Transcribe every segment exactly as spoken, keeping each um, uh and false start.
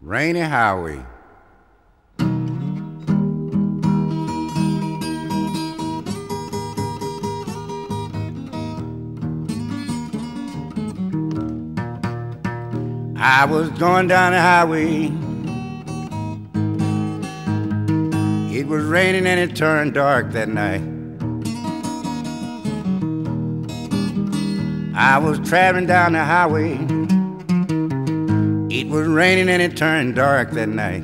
rainy highway. I was going down the highway. It was raining and it turned dark that night. I was traveling down the highway. It was raining and it turned dark that night.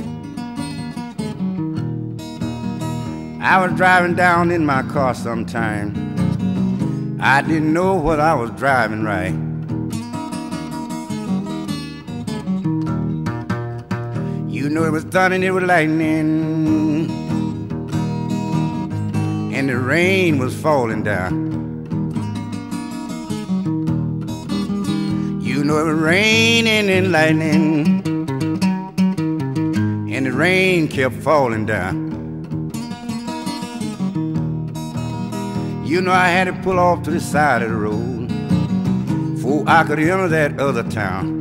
I was driving down in my car sometime. I didn't know what I was driving right. You know it was thundering, it was lightning, and the rain was falling down. You know it was raining and lightning, and the rain kept falling down. You know I had to pull off to the side of the road before I could enter that other town.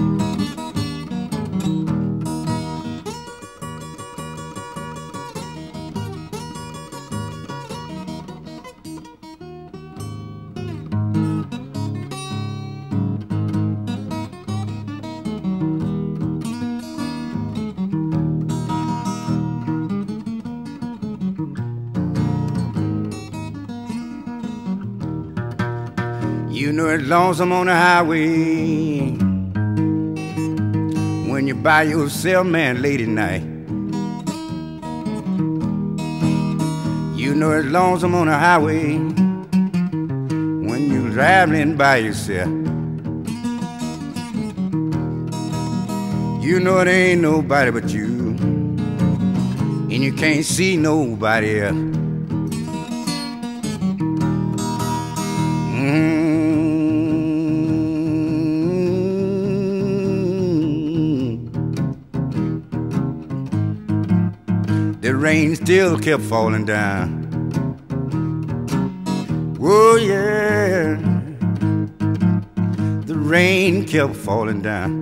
You know it's lonesome on the highway when you by yourself, man, late at night. You know it's lonesome on the highway when you're traveling by yourself. You know it ain't nobody but you, and you can't see nobody else. Mm-hmm. The rain still kept falling down. Oh yeah, the rain kept falling down.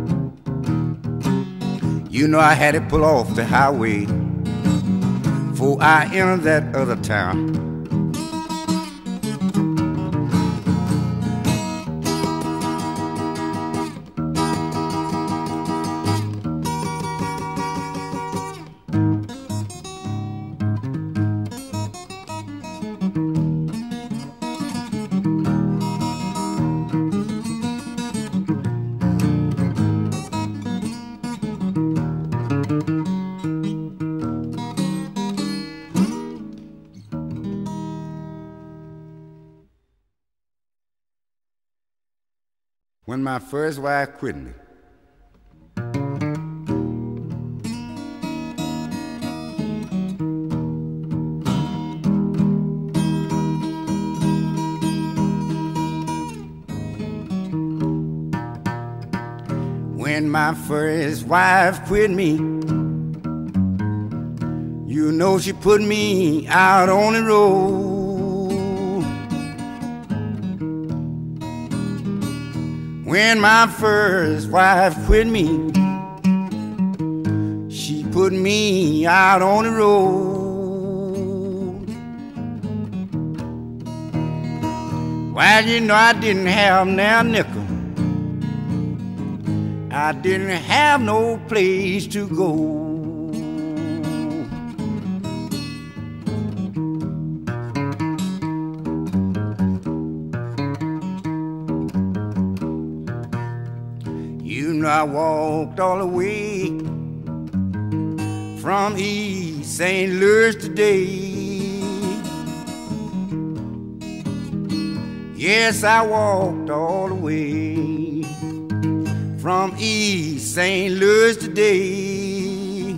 You know I had to pull off the highway before I entered that other town. When my first wife quit me, when my first wife quit me, you know she put me out on the road. When my first wife quit me, she put me out on the road. Well, you know I didn't have now nickel, I didn't have no place to go. You know I walked all the way from East Saint Louis today. Yes, I walked all the way from East Saint Louis today.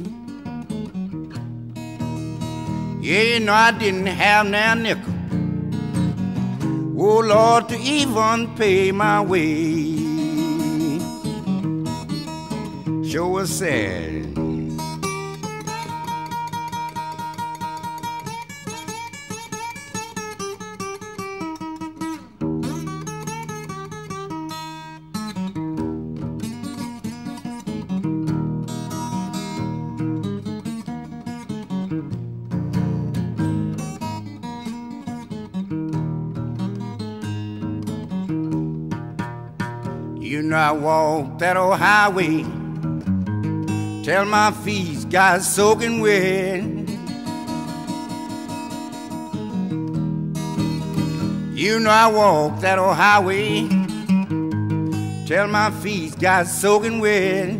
Yeah, you know I didn't have now nickel, oh Lord, to even pay my way. Sure was sad. You know I walk that old highway till my feet got soaking wet. You know I walk that old highway till my feet got soaking wet.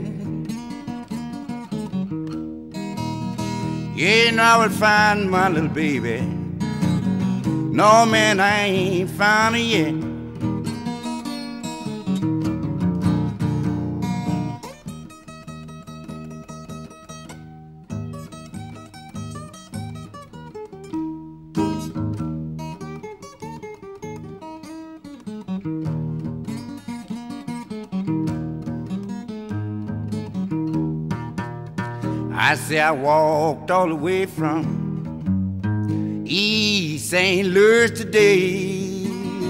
Yeah, now I would find my little baby. No, man, I ain't found her yet. I say I walked all the way from East Saint Louis today.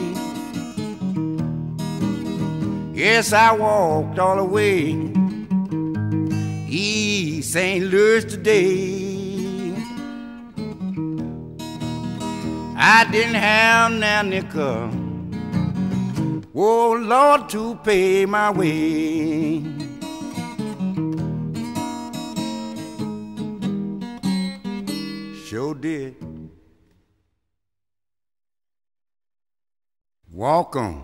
Yes, I walked all the way East Saint Louis today. I didn't have no nickel, oh Lord, to pay my way. Sure did. Walk on.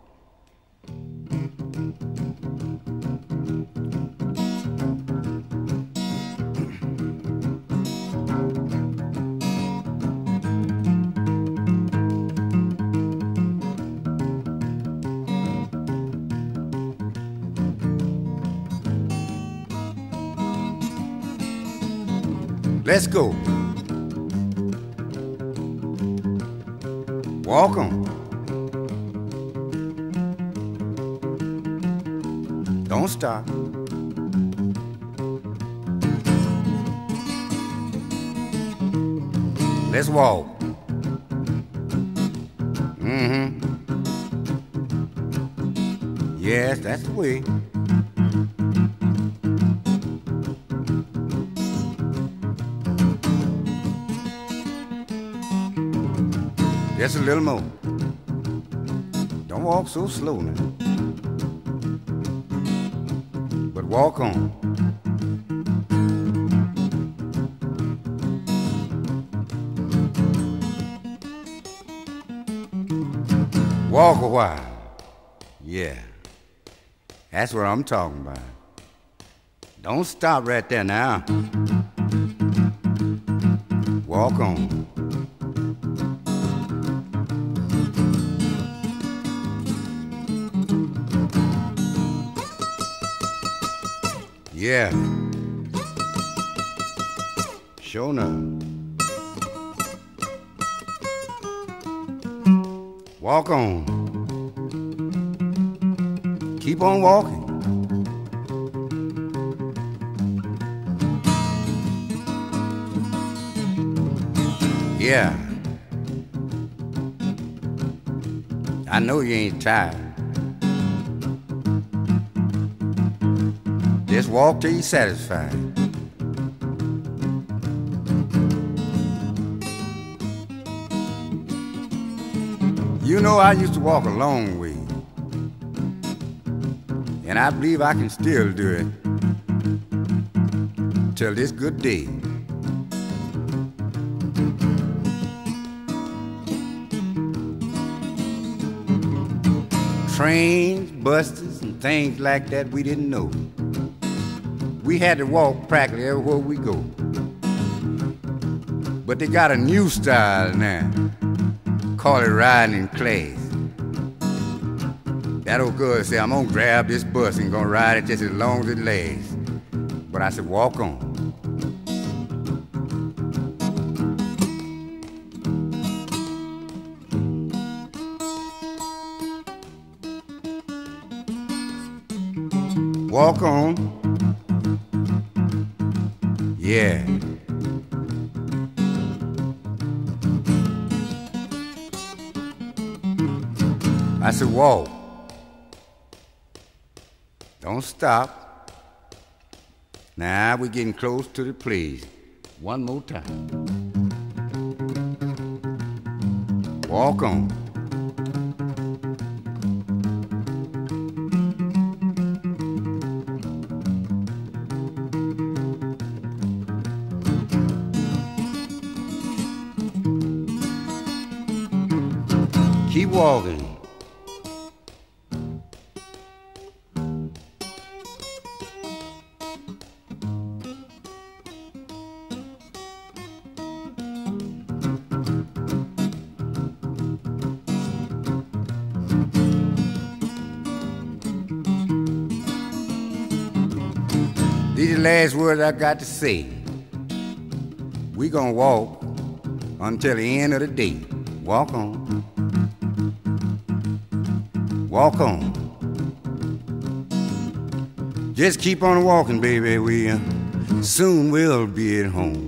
Let's go. Walk on. Don't stop. Let's walk. Mm-hmm. Yes, that's the way. Just a little more. Don't walk so slow now. But walk on. Walk a while. Yeah. That's what I'm talking about. Don't stop right there now. Walk on. Yeah. Sure enough. Walk on. Keep on walking. Yeah. I know you ain't tired. Just walk till you're satisfied. You know, I used to walk a long way, and I believe I can still do it till this good day. Trains, buses, and things like that we didn't know. We had to walk practically everywhere we go. But they got a new style now. Call it riding in class. That old girl said, I'm gonna grab this bus and gonna ride it just as long as it lasts. But I said, walk on. Walk on. Yeah. I said, walk. Don't stop. Now we're getting close to the place. One more time. Walk on. Keep walking. These are the last words I got to say. We gonna walk until the end of the day. Walk on. Walk on. Just keep on walking, baby. We uh, soon will be at home.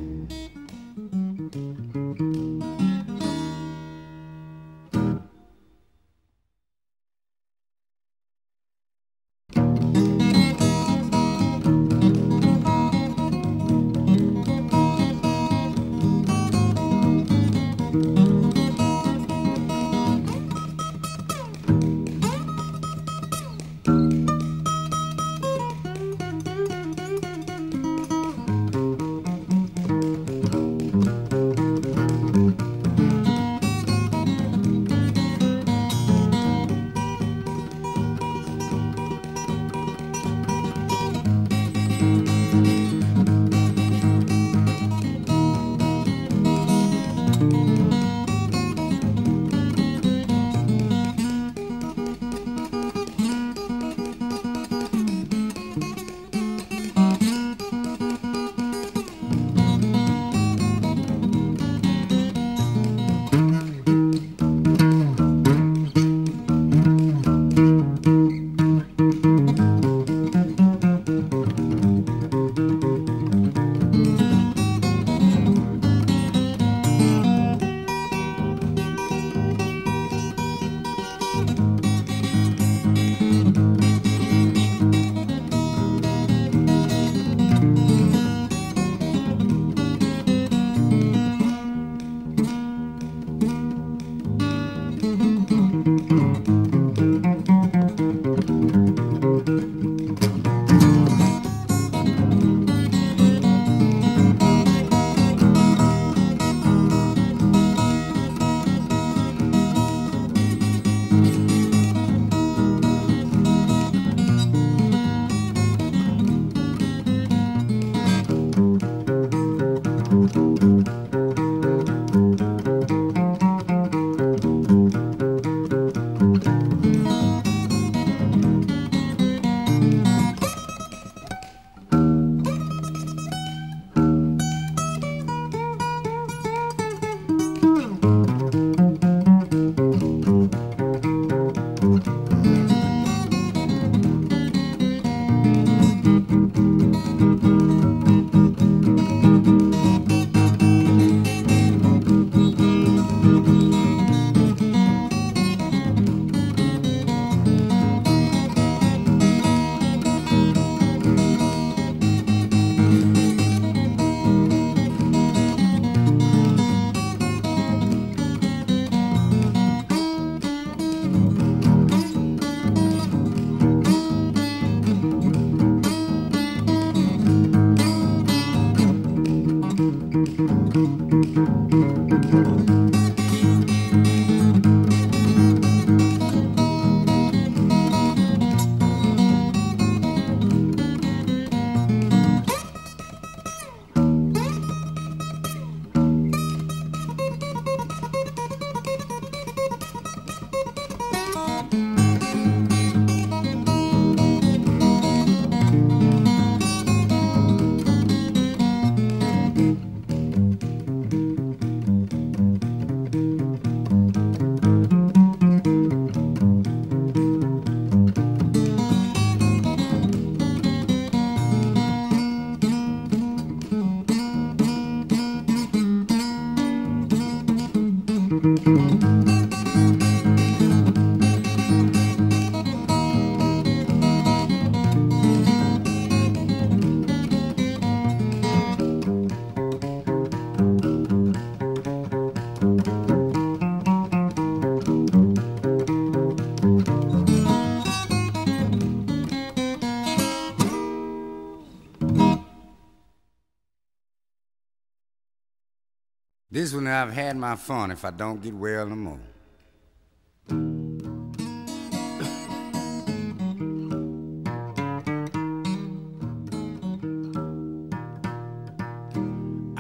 This one I've had my fun if I don't get well no more.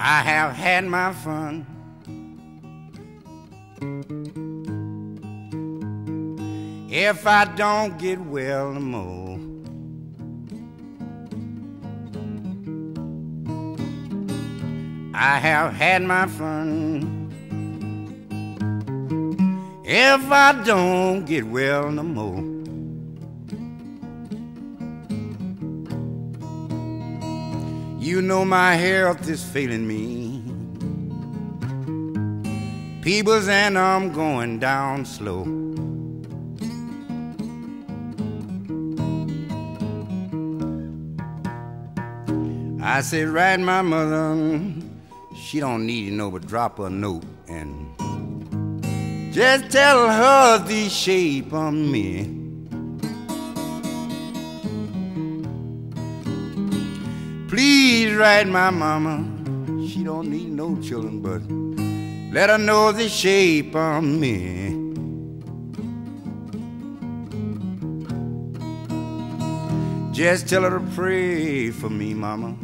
I have had my fun. If I don't get well no more, I have had my fun. If I don't get well no more, you know my health is failing me, peoples, and I'm going down slow. I said, right, my mother, she don't need to know but drop her a note and just tell her the shape of me. Please write my mama, she don't need no children, but let her know the shape of me. Just tell her to pray for me, mama.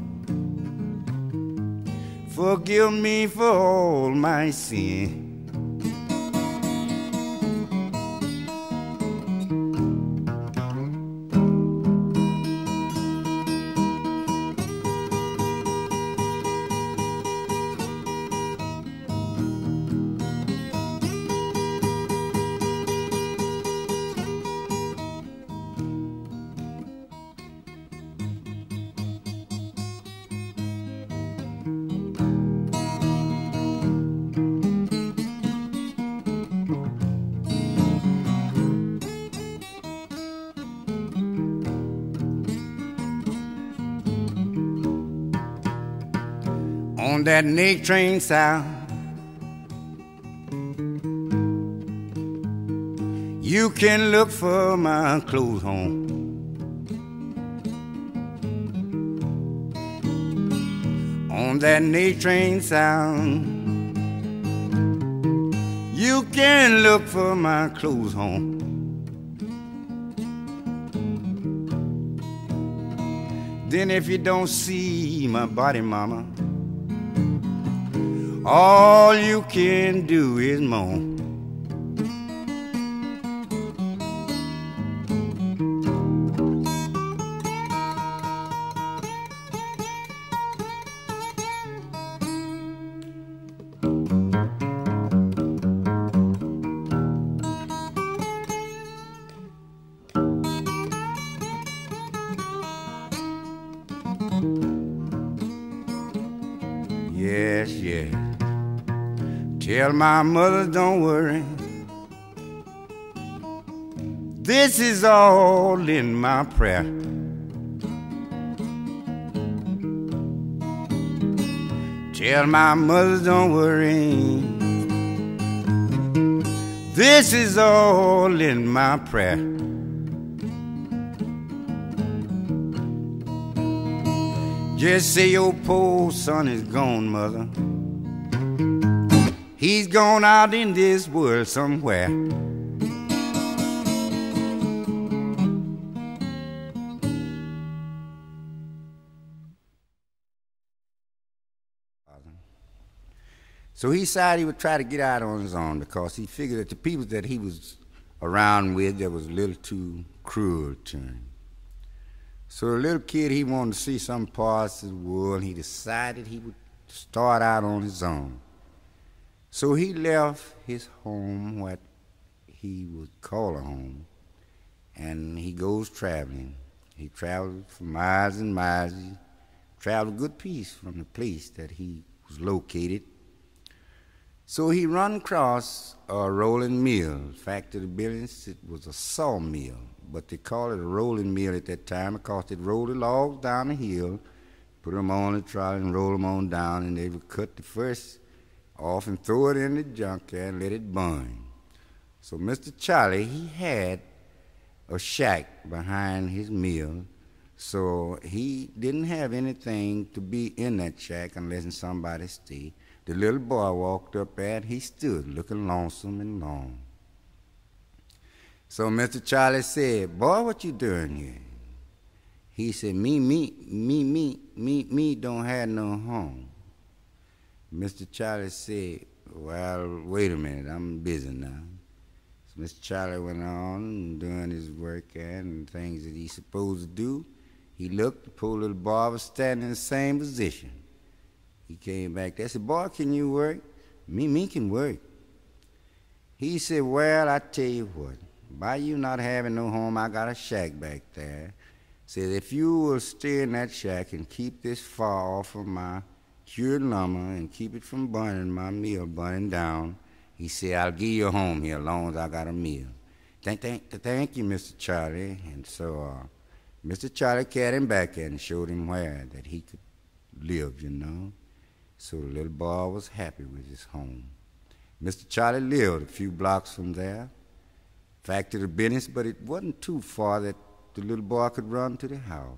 Forgive me for all my sin. On that night train south, you can look for my clothes home. On that night train south, you can look for my clothes home. Then if you don't see my body, mama, all you can do is moan. Yes, yes. Tell my mother don't worry. This is all in my prayer. Tell my mother don't worry. This is all in my prayer. Just say your poor son is gone, mother. He's gone out in this world somewhere. So he decided he would try to get out on his own because he figured that the people that he was around with, that was a little too cruel to him. So the little kid, he wanted to see some parts of the world. He decided he would start out on his own. So he left his home, what he would call a home, and he goes traveling. He traveled for miles and miles. He traveled a good piece from the place that he was located. So he run across a rolling mill. In fact, to the buildings, it was a sawmill, but they called it a rolling mill at that time because they'd roll the logs down the hill, put them on the trolley and roll them on down, and they would cut the first off and throw it in the junkyard and let it burn. So Mister Charlie, he had a shack behind his mill, so he didn't have anything to be in that shack unless somebody stayed. The little boy walked up there and he stood looking lonesome and long. So Mister Charlie said, "Boy, what you doing here?" He said, me, me, me, me, me, me don't have no home. Mister Charlie said, well, wait a minute, I'm busy now. So Mister Charlie went on doing his work and things that he's supposed to do. He looked, the poor little boy was standing in the same position. He came back there, said, boy, can you work? Me, me can work. He said, well, I tell you what, by you not having no home, I got a shack back there. Said, if you will stay in that shack and keep this far off of my cured lumber and keep it from burning, my mill burning down, he said, I'll give you a home here as long as I got a mill. Thank, thank, thank you, Mister Charlie. And so uh, Mister Charlie carried him back there and showed him where that he could live, you know. So the little boy was happy with his home. Mister Charlie lived a few blocks from there, factory to business, but it wasn't too far that the little boy could run to the house.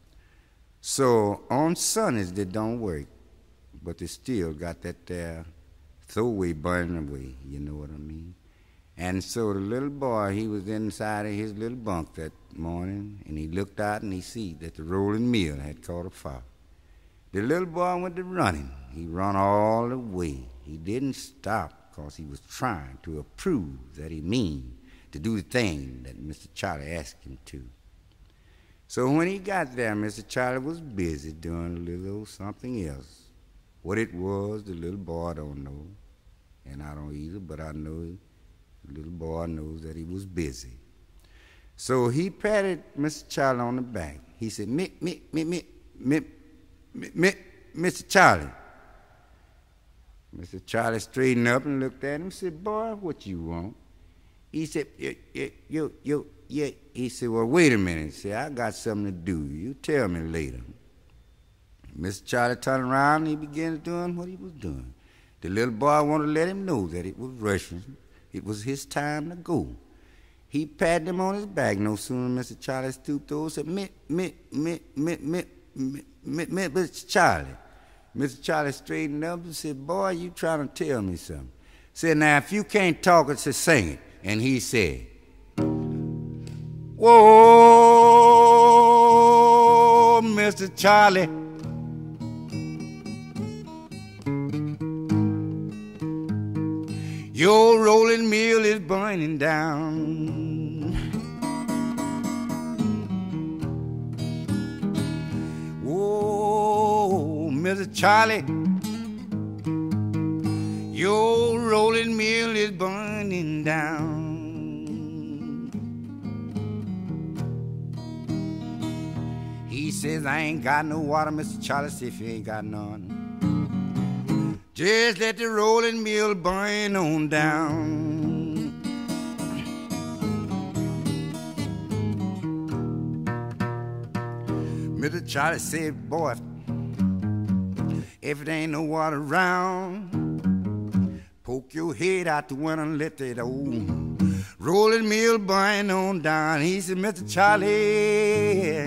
So on Sundays they don't work, but they still got that there throwaway burning away, you know what I mean? And so the little boy, he was inside of his little bunk that morning, and he looked out and he see that the rolling mill had caught a fire. The little boy went to running. He run all the way. He didn't stop because he was trying to approve that he mean to do the thing that Mister Charlie asked him to. So when he got there, Mister Charlie was busy doing a little something else. What it was, the little boy don't know, and I don't either, but I know the little boy knows that he was busy. So he patted Mister Charlie on the back. He said, me, me, me, me, me, me, me, Mister Charlie. Mister Charlie straightened up and looked at him and said, boy, what you want? He said, yo, yo, yo, yo, yeah. He said, well, wait a minute. He said, I got something to do. You tell me later. Mister Charlie turned around and he began doing what he was doing. The little boy wanted to let him know that it was rushing. It was his time to go. He patted him on his back. No sooner Mister Charlie stooped over and said, me, me, me, me, me, me, me, me, Mister Charlie. Mister Charlie straightened up and said, boy, you trying to tell me something. Said, now, if you can't talk it, just sing it. And he said, whoa, Mister Charlie, your rolling mill is burning down. Whoa, Mister Charlie, your rolling mill is burning down. He says, I ain't got no water, Mister Charlie. See if you ain't got none. Just let the rolling mill burn on down. Mister Charlie said, boy, if it ain't no water around, poke your head out the window and let that old rolling mill burn on down. He said, Mister Charlie,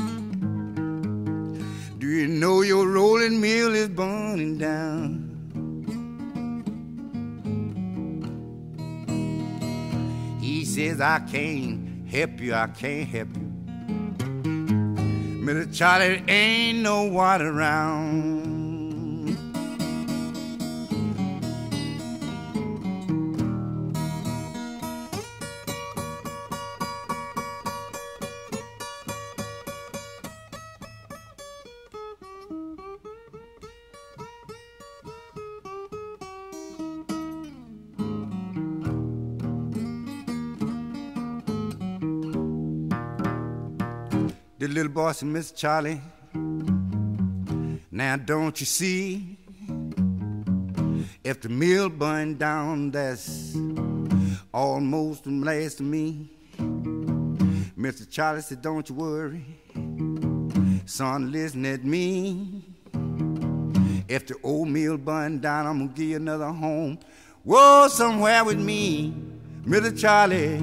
do you know your rolling mill is burning down? He says, I can't help you, I can't help you. Mister Charlie, ain't no water around. The little boy said, Mister Charlie, now don't you see, if the mill burned down, that's almost the last of me. Mister Charlie said, don't you worry, son, listen at me. If the old mill burned down, I'm gonna give you another home. Whoa, somewhere with me, Mister Charlie.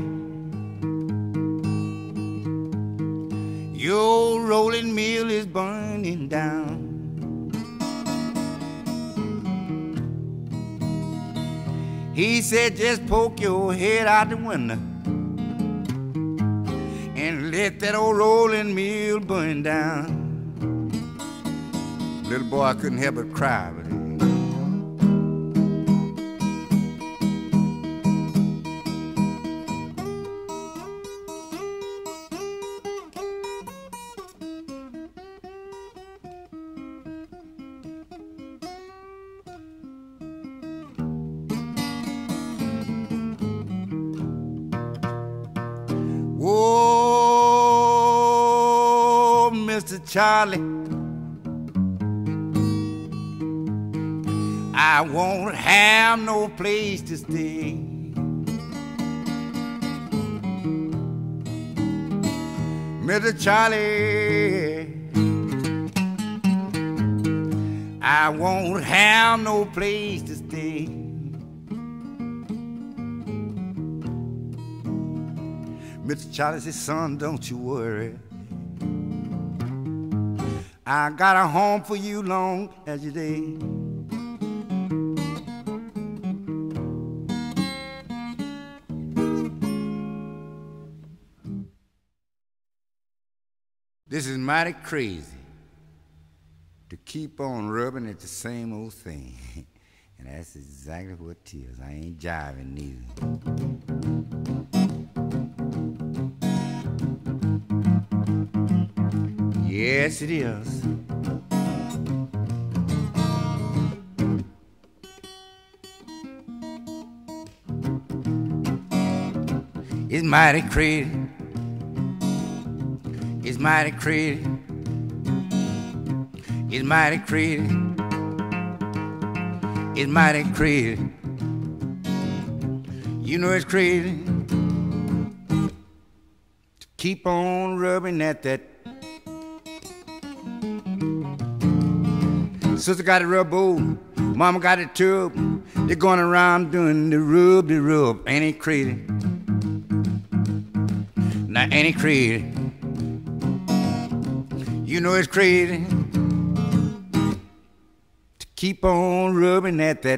Your rolling mill is burning down. He said, just poke your head out the window and let that old rolling mill burn down. Little boy couldn't help but cry, but Charlie, I won't have no place to stay. Mister Charlie, I won't have no place to stay. Mister Charlie said, son, don't you worry. I got a home for you long as your day. This is mighty crazy to keep on rubbing at the same old thing. And that's exactly what it is. I ain't jiving neither. Yes, it is. It's mighty crazy. It's mighty crazy. It's mighty crazy. It's mighty crazy. You know it's crazy to keep on rubbing at that. Sister got a rub bowl, mama got a tub. They're going around doing the rub, the rub. Ain't it crazy? Now ain't it crazy? You know it's crazy to keep on rubbing at that.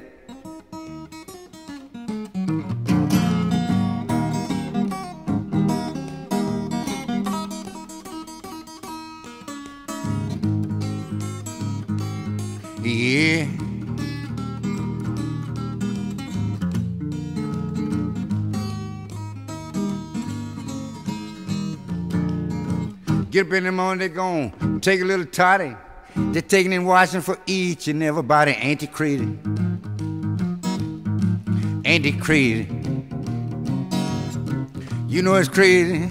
Yeah. Get up in the morning, they gon' take a little toddy. They're taking and washing for each and everybody. Ain't it crazy? Ain't it crazy? You know it's crazy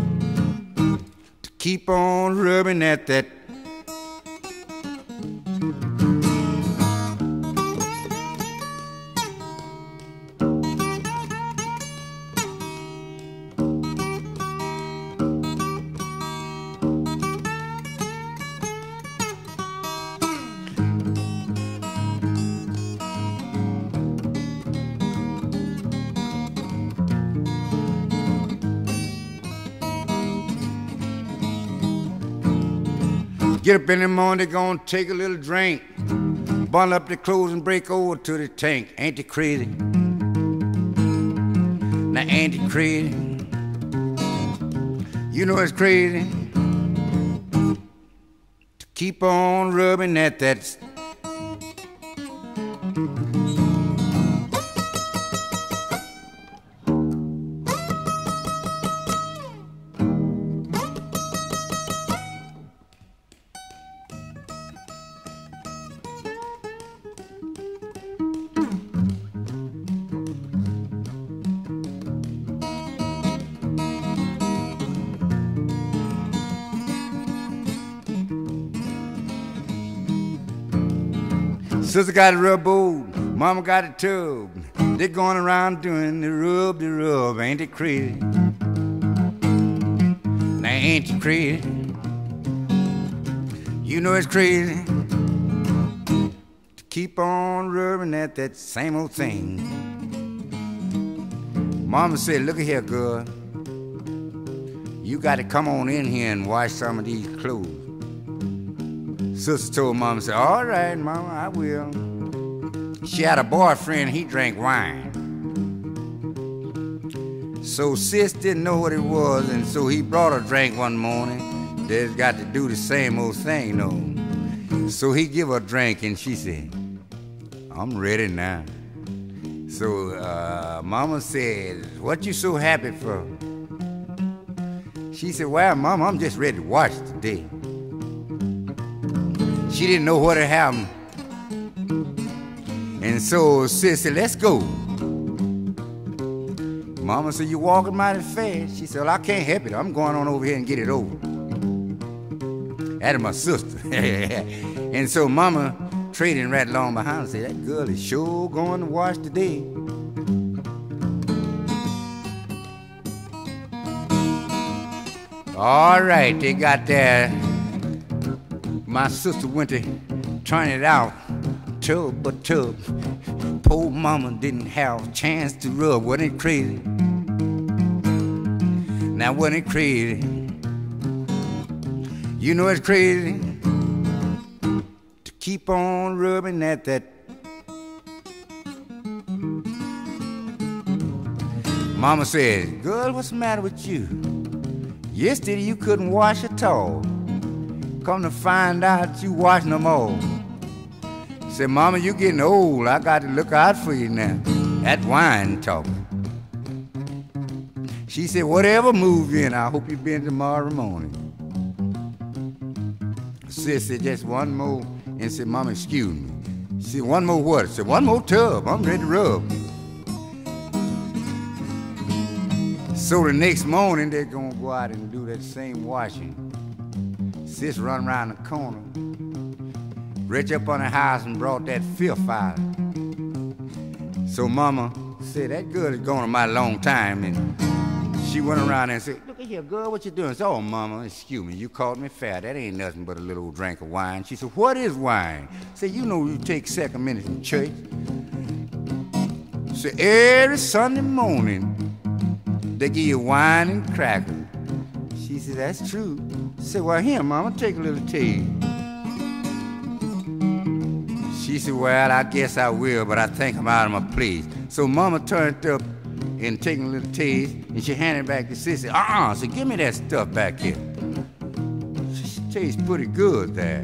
to keep on rubbing at that. Get up in the morning, they gonna take a little drink, bundle up their clothes and break over to the tank. Ain't it crazy? Now ain't it crazy? You know it's crazy to keep on rubbing at that. Sister got a rub bowl, mama got a tub. They're going around doing the rub, the rub. Ain't it crazy? Now ain't it crazy? You know it's crazy to keep on rubbing at that same old thing. Mama said, look at here, girl. You got to come on in here and wash some of these clothes. Sister told Mama, said, all right, Mama, I will. She had a boyfriend, he drank wine. So Sis didn't know what it was, and so he brought her drink one morning. They's got to do the same old thing, though. So he give her a drink, and she said, I'm ready now. So uh, Mama said, what you so happy for? She said, well, Mama, I'm just ready to wash today. She didn't know what had happened. And so Sis said, let's go. Mama said, you walking mighty fast. She said, well, I can't help it. I'm going on over here and get it over. That is my sister. And so Mama trading right along behind and said, that girl is sure going to wash today. All right, they got there. My sister went to turn it out, tub but tub. Poor Mama didn't have a chance to rub. Wasn't it crazy? Now wasn't it crazy? You know it's crazy to keep on rubbing at that. Mama said, girl, what's the matter with you? Yesterday you couldn't wash at all. Come to find out you wash no more. Said, Mama, you getting old. I got to look out for you now. That wine talking. She said, whatever move you in, I hope you been tomorrow morning. Sis said, just one more. And said, Mama, excuse me. She said, one more what? I said, one more tub. I'm ready to rub. So the next morning, they're going to go out and do that same washing. Sis run around the corner, reached up on the house and brought that filth out. So Mama said, that girl is gone a mighty long time. And she went around and said, look at here, girl, what you doing? I said, oh, Mama, excuse me, you caught me fat. That ain't nothing but a little old drink of wine. She said, what is wine? I said, you know you take second minutes in church. So every Sunday morning, they give you wine and crackers. She said, that's true. I said, well, here, Mama, take a little taste. She said, well, I guess I will, but I think I'm out of my place. So Mama turned up and taking a little taste, and she handed it back to Sis. Said, uh-uh, so give me that stuff back here. She tastes pretty good there.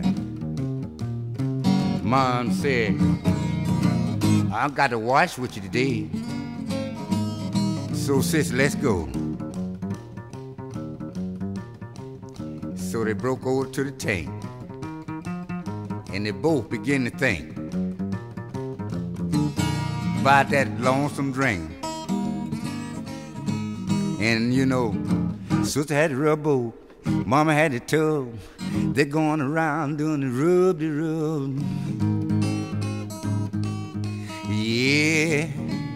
Mom said, I've got to wash with you today. So, Sis, let's go. So they broke over to the tank, and they both began to think about that lonesome drink. And you know, Sister had the rubber, Mama had the tub. They're going around doing the rub-de-rub. Yeah.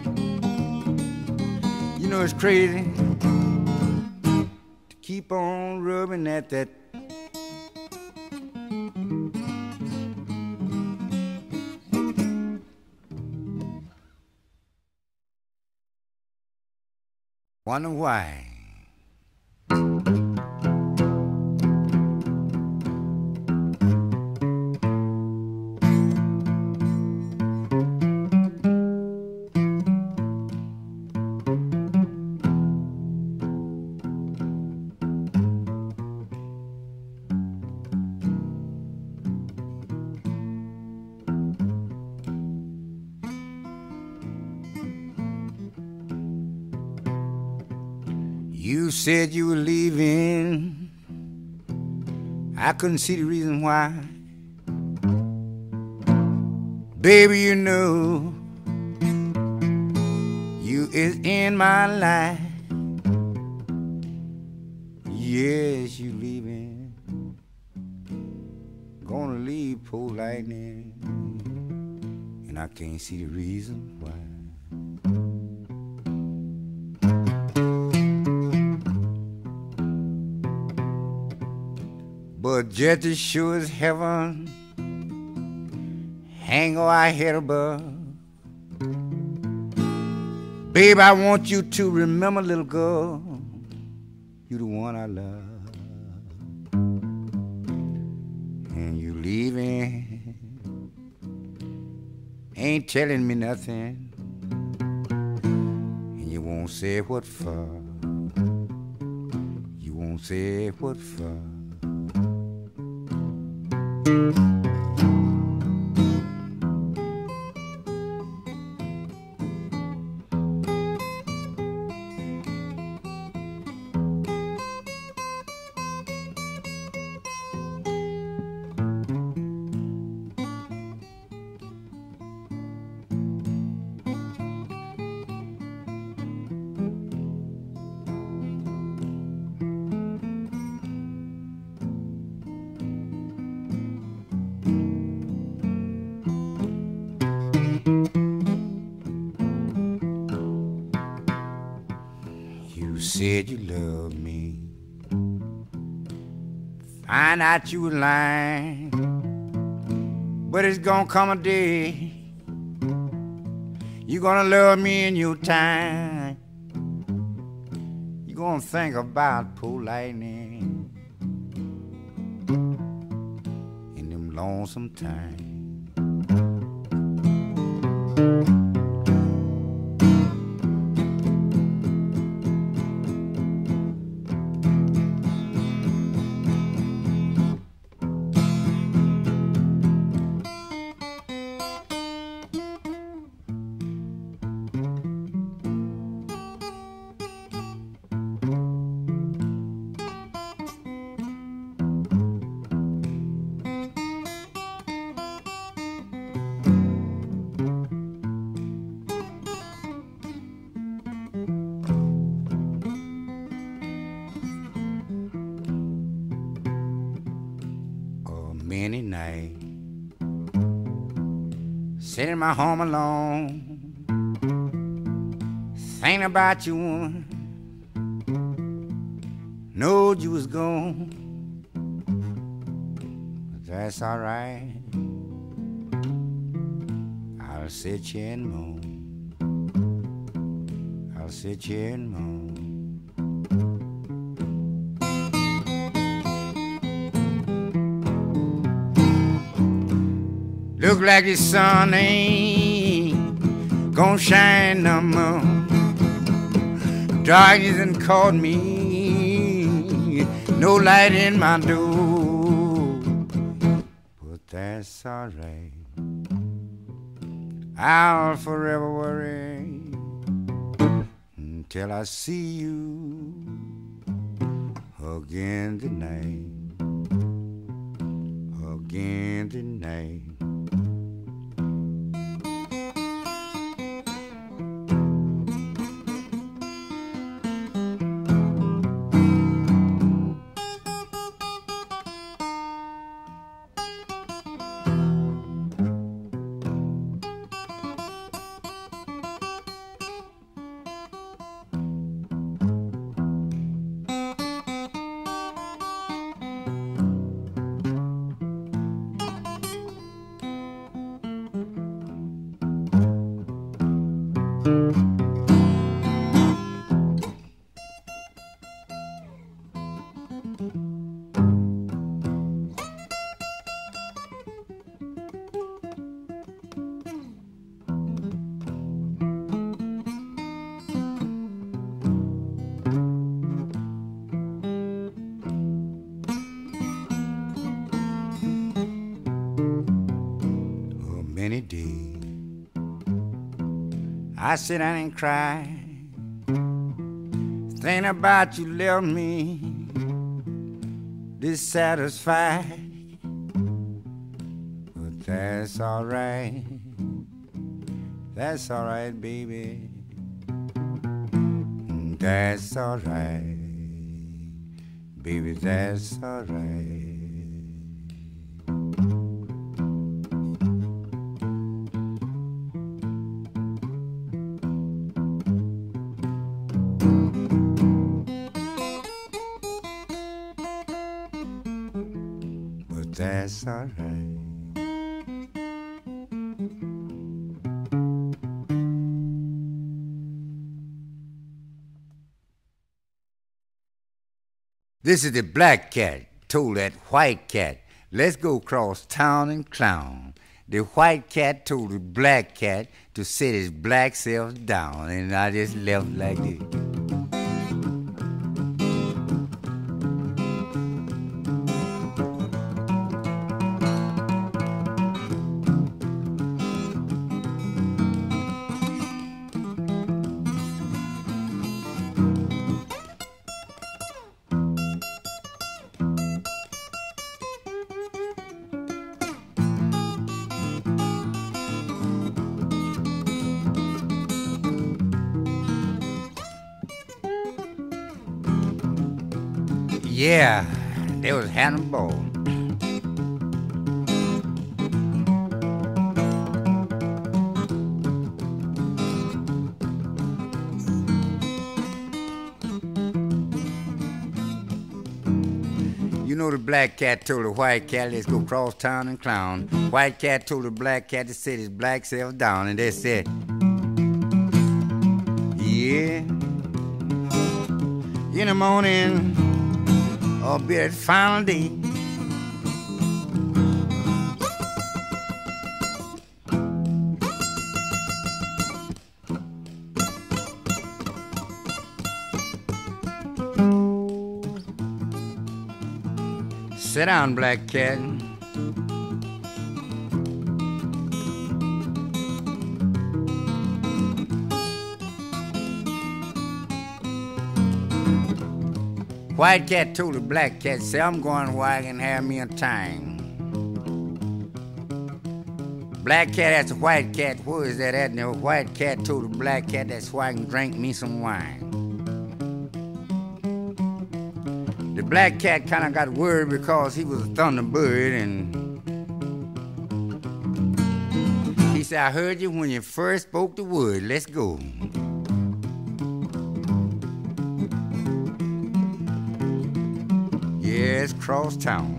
You know it's crazy to keep on rubbing at that. Wonder why. You said you were leaving. I couldn't see the reason why. Baby, you know you is in my life. Yes, you leaving. Gonna leave poor Lightnin, and I can't see the reason why. But just as sure as heaven hang our head above, babe, I want you to remember, little girl, you the one I love. And you leaving ain't telling me nothing, and you won't say what for. You won't say what for. said you loved me. Find out you were lying, but it's gonna come a day you're gonna love me in your time. You're gonna think about poor Lightnin in them lonesome times. Many nights sitting in my home alone, thinking about you, woman. Knowed you was gone, but that's all right. I'll sit here and moan. I'll sit here and moan. Look like the sun ain't gonna shine no more. Darkness done caught me, no light in my door. But that's alright, I'll forever worry until I see you again tonight. Again tonight. Many days I sit down and cry, thinking about you left me dissatisfied. But that's alright, that's alright, baby. That's alright, baby, that's alright. That's all right. This is the black cat told that white cat, let's go cross town and clown. The white cat told the black cat to sit his black self down, and I just left like this. Yeah, there was Hannibal. know the black cat told the white cat, let's go cross town and clown. White cat told the black cat to set his black self down, and they said, yeah, in the morning, or be that final day. Sit down, black cat. White cat told the black cat, say, I'm going where I can have me a time. Black cat asked the white cat, where is that at? And the white cat told the black cat, that's where I can drink me some wine. The black cat kind of got worried because he was a thunderbird, and he said, I heard you when you first spoke the word. Let's go. Yes, cross town.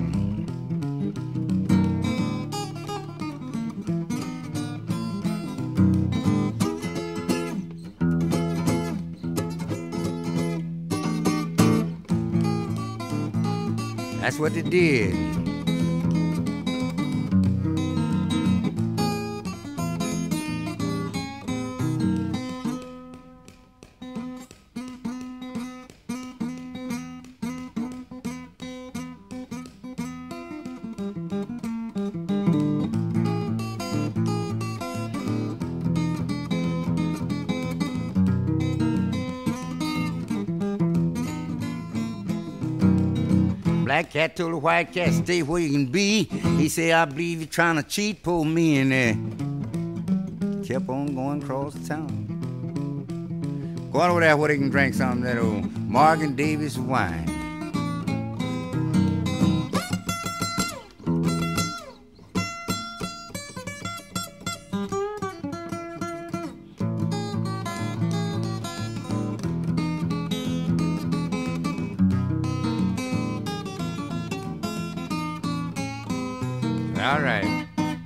That's what they did. Black cat told the white cat, stay where you can be. He said, I believe you're trying to cheat poor me, and uh, kept on going across the town. Going over there where they can drink some of that old Morgan Davis wine. All right.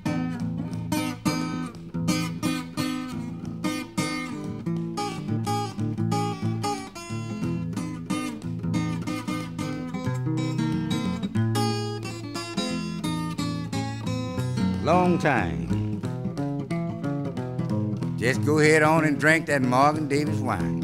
Long time. Just go ahead on and drink that Morgan Davis wine.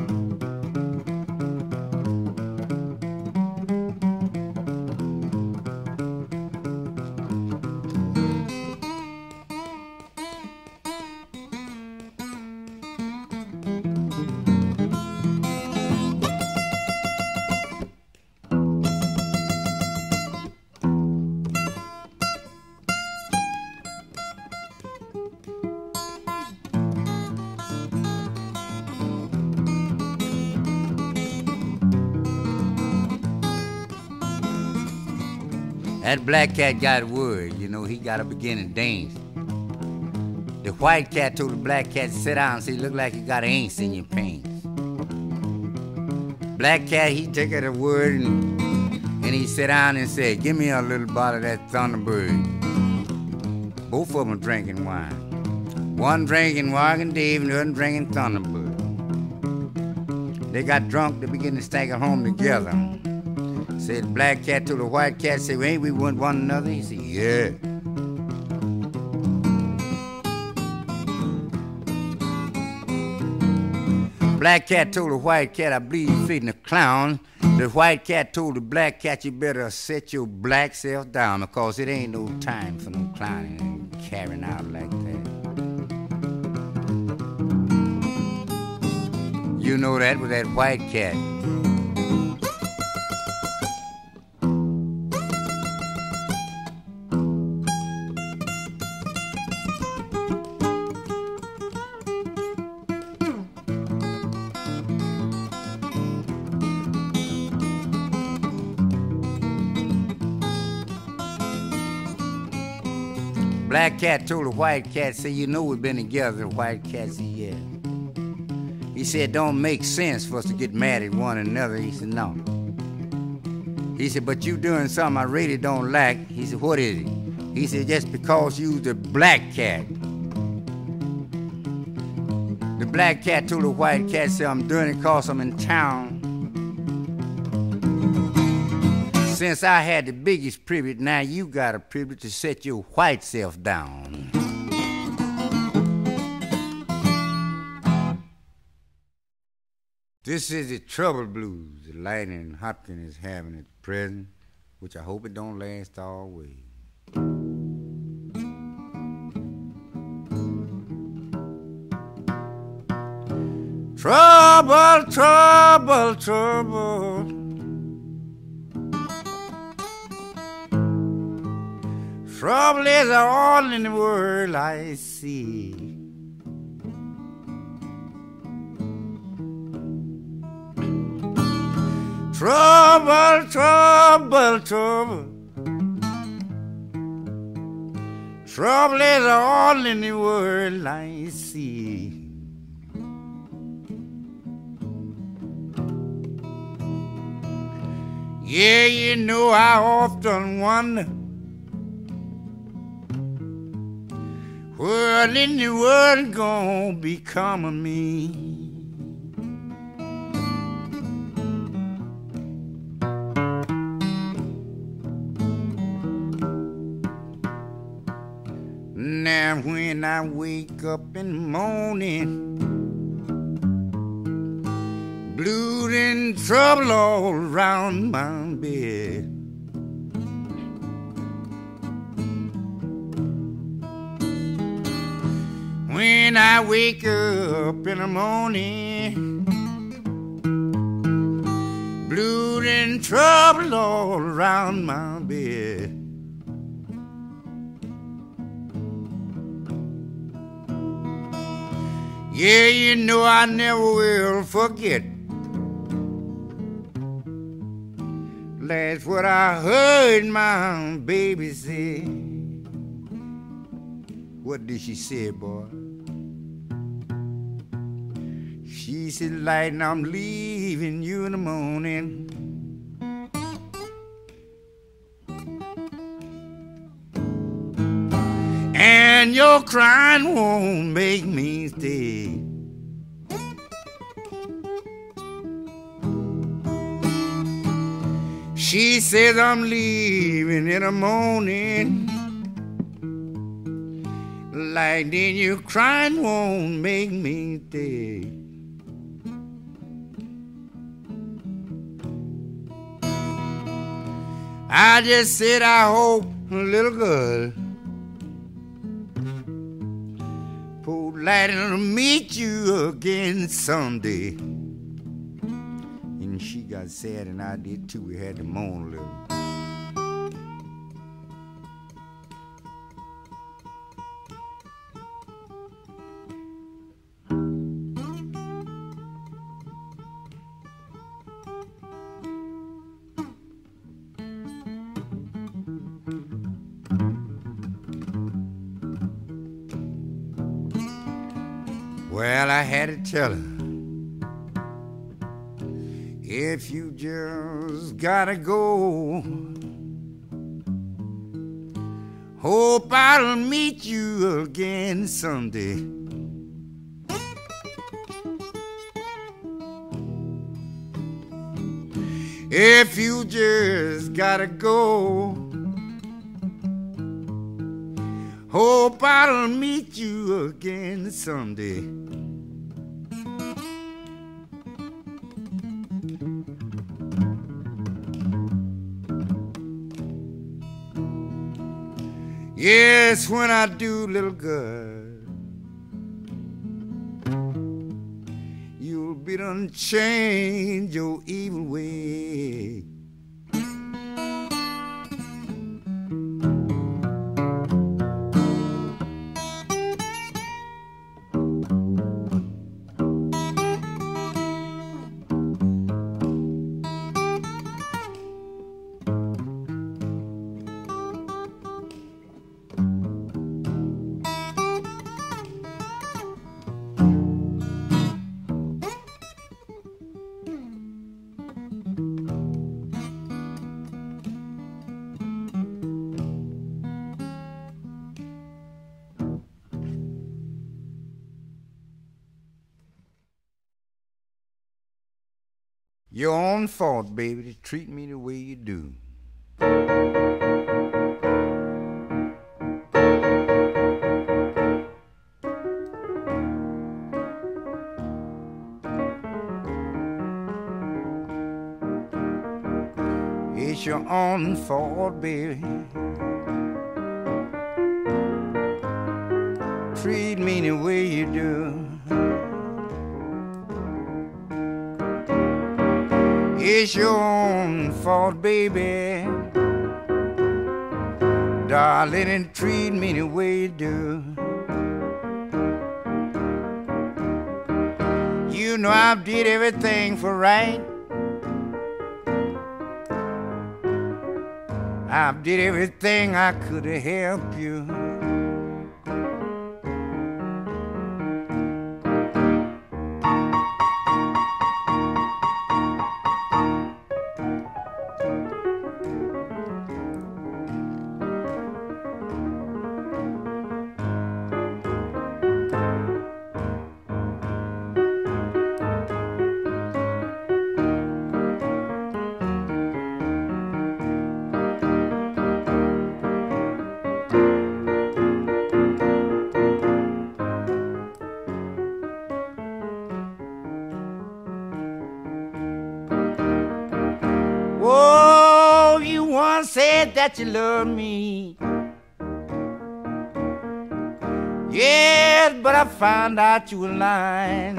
That black cat got worried, you know, he got to begin to dance. The white cat told the black cat to sit down and say, look like you got ants in your pants. Black cat, he took it a word and, and he sat down and said, give me a little bottle of that Thunderbird. Both of them are drinking wine. One drinking Morgan Dave and the other drinking Thunderbird. They got drunk, they began to stagger home together. Said the black cat to the white cat, said, well, ain't we want one another? He said, yeah. Black cat told the white cat, I believe you're feeding a clown. The white cat told the black cat, you better set your black self down because it ain't no time for no clowning and carrying out like that. You know that with that white cat. Black cat told the white cat, say, you know we've been together. The white cat said, yeah. He said, don't make sense for us to get mad at one another. He said, no. He said, but you doing something I really don't like. He said, what is it? He said, just because you's the black cat. The black cat told the white cat, said, I'm doing it because I'm in town. Since I had the biggest privilege, now you got a privilege to set your white self down. This is the trouble blues that Lightnin Hopkins is having at present, which I hope it don't last always. Trouble, trouble, trouble. Trouble is all in the world I see. Trouble, trouble, trouble. Trouble is all in the world I see. Yeah, you know I often wonder what in the world gonna become of me. Now when I wake up in the morning, blues and trouble all around my bed. When I wake up in the morning, blues and trouble all around my bed. Yeah, you know I never will forget. That's what I heard my baby say. What did she say, boy? She said, Lightnin, I'm leaving you in the morning. And your crying won't make me stay. She says I'm leaving in the morning. Lightnin, your crying won't make me stay. I just said I hope, little girl, poor Lightnin will meet you again someday. And she got sad and I did too. We had to mourn a little. Well, I had to tell her, if you just gotta go, hope I'll meet you again someday. If you just gotta go, hope I'll meet you again someday. Yes, when I do, little girl, you'll be done change your evil way. Your own fault, baby, to treat me the way you do. It's your own fault, baby. Treat me the way you do. It's your own fault, baby. Darling, and treat me the way you do. You know I've did everything for right. I've did everything I could to help you. Oh, you once said that you love me. Yes, but I found out you were lying.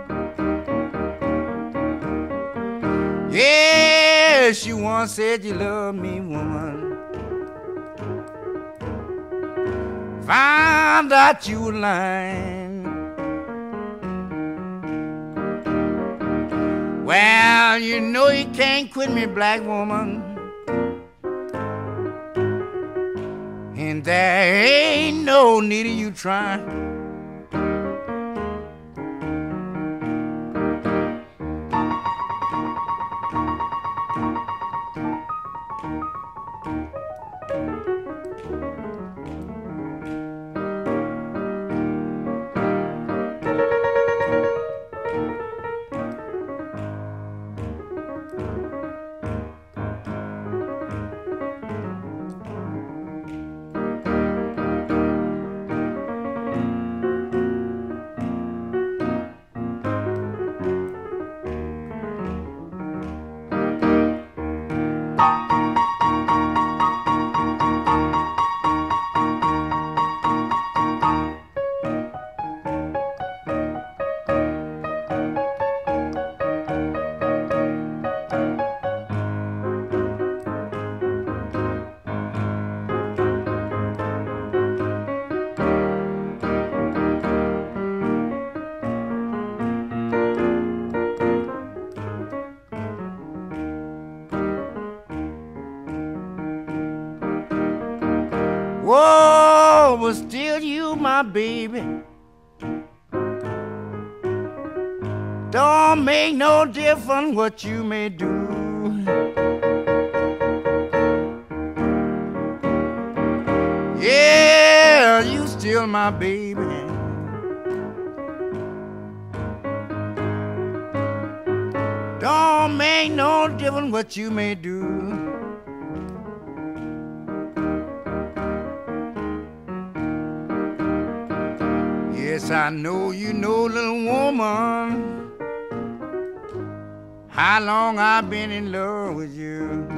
Yes, you once said you loved me, woman. Found out you were lying. Well, you know you can't quit me, black woman. And there ain't no need of you trying. Whoa, but still you, my baby. Don't make no difference what you may do. Yeah, you still my baby. Don't make no difference what you may do. Yes, I know you know, little woman, how long I've been in love with you.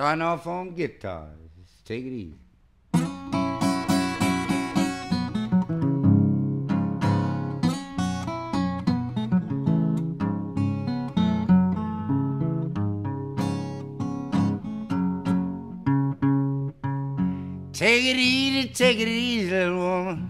Starting off on guitar. Just take it easy. Take it easy, take it easy, little woman.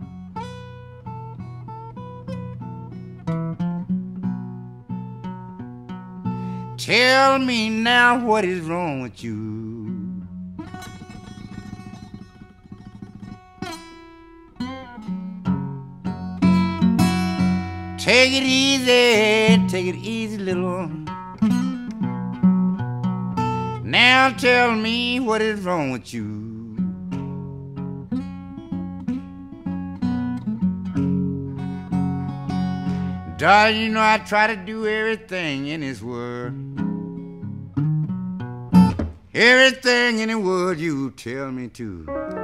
Tell me now what is wrong with you. Take it easy, take it easy, little woman. Now tell me what is wrong with you. Darling, you know I try to do everything in this world. Everything in the world you tell me to.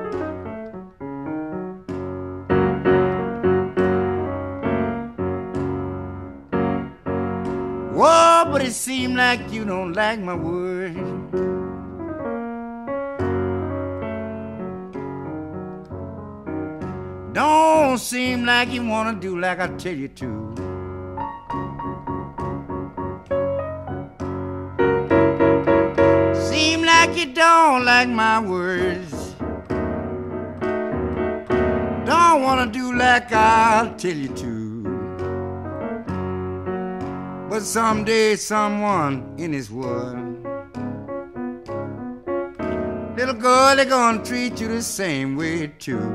Whoa, but it seems like you don't like my words. Don't seem like you wanna do like I tell you to. You don't like my words. Don't wanna do like I'll tell you to. But someday someone in this world, little girl, they're gonna treat you the same way too.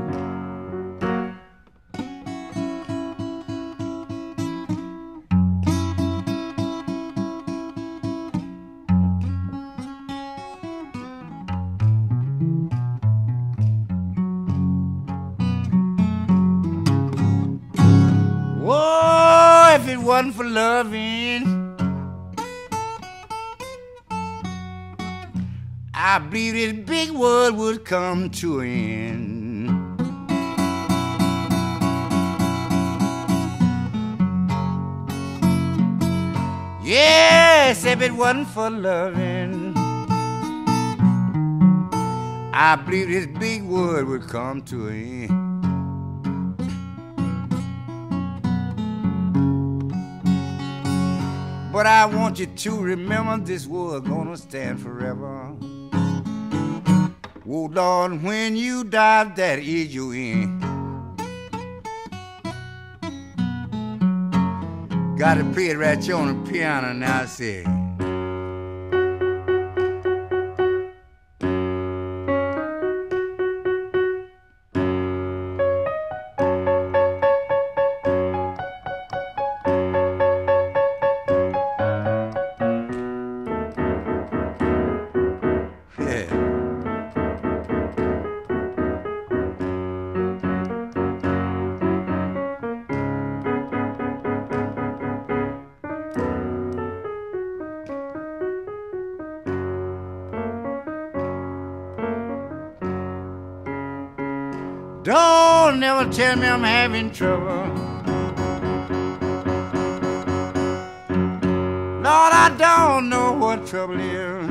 Wasn't for loving, I believe this big world would come to an end. Yes, if it wasn't for loving, I believe this big world would come to an end. But I want you to remember this world gonna stand forever. Oh Lord, when you die, that is your end. Got to play it right here on the piano now, I say. Don't never tell me I'm having trouble. Lord, I don't know what trouble is.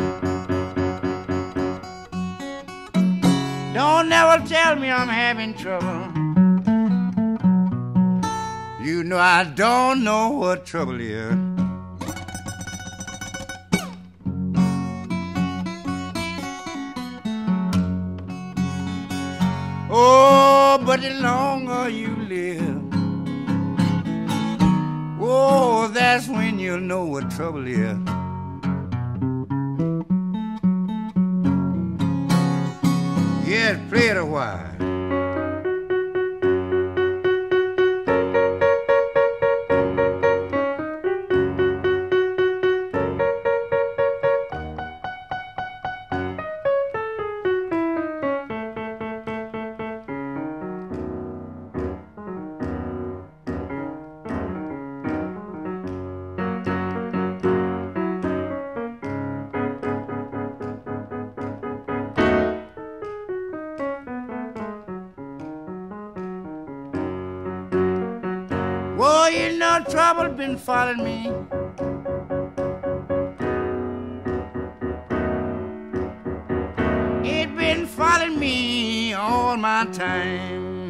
Don't never tell me I'm having trouble. You know I don't know what trouble is. Oh, but the longer you live, oh, that's when you'll know what trouble is. Yes, play it a while. Oh, you know trouble been following me. all my time.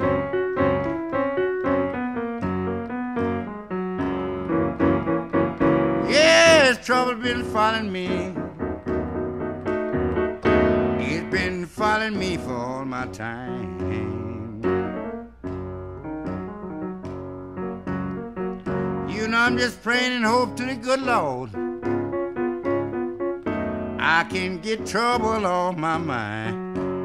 Yes, trouble been following me. It's been following me for all my time. You know I'm just praying and hope to the good Lord I can get trouble off my mind.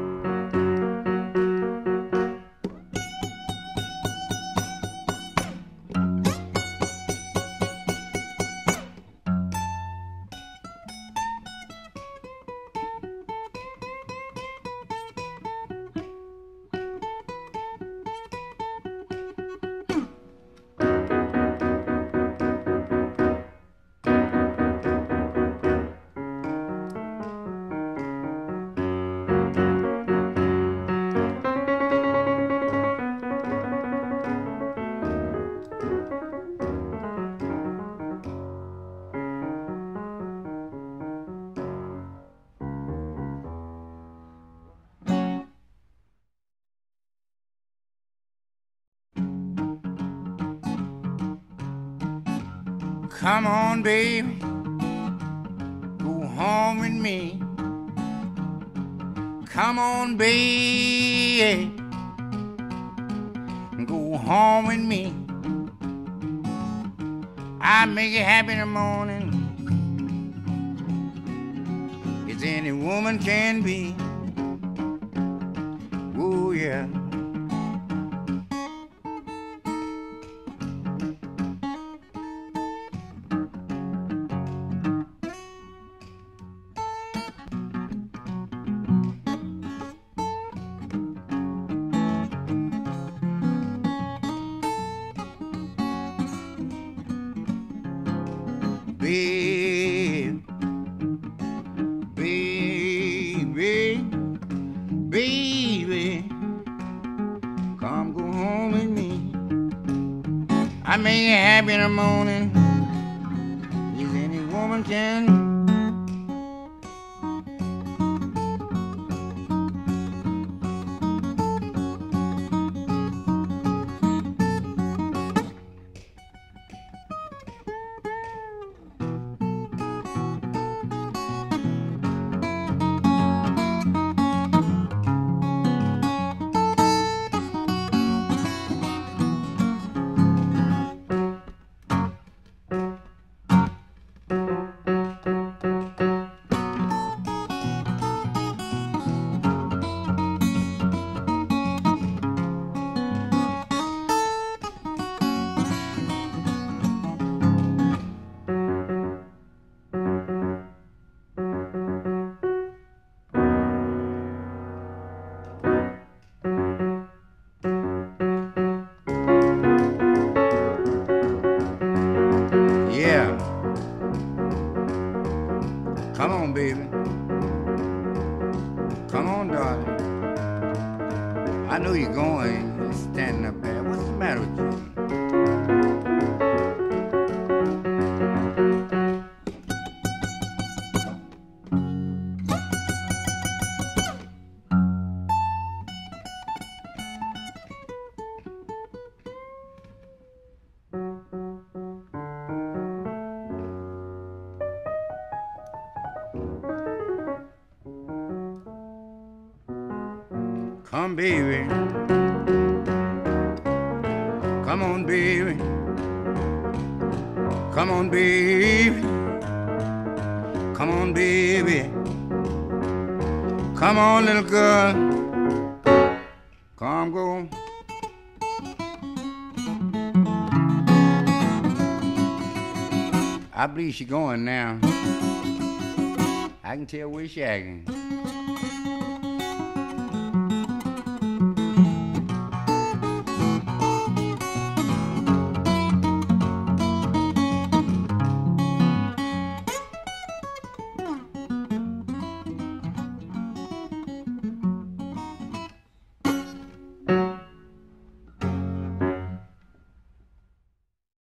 Come on, baby, go home with me. Come on, baby, go home with me. I make you happy in the morning as any woman can be. Oh, yeah. Baby, baby, baby, come go home with me. I make you happy in the morning as any woman can. Come on, baby. Come on, darling. I know you're going. You're standing up there. What's the matter with you? Come, baby. Come on, baby. Come on, baby. Come on, baby. Come on, little girl. Come, go. I believe she's going now. I can tell where she's acting.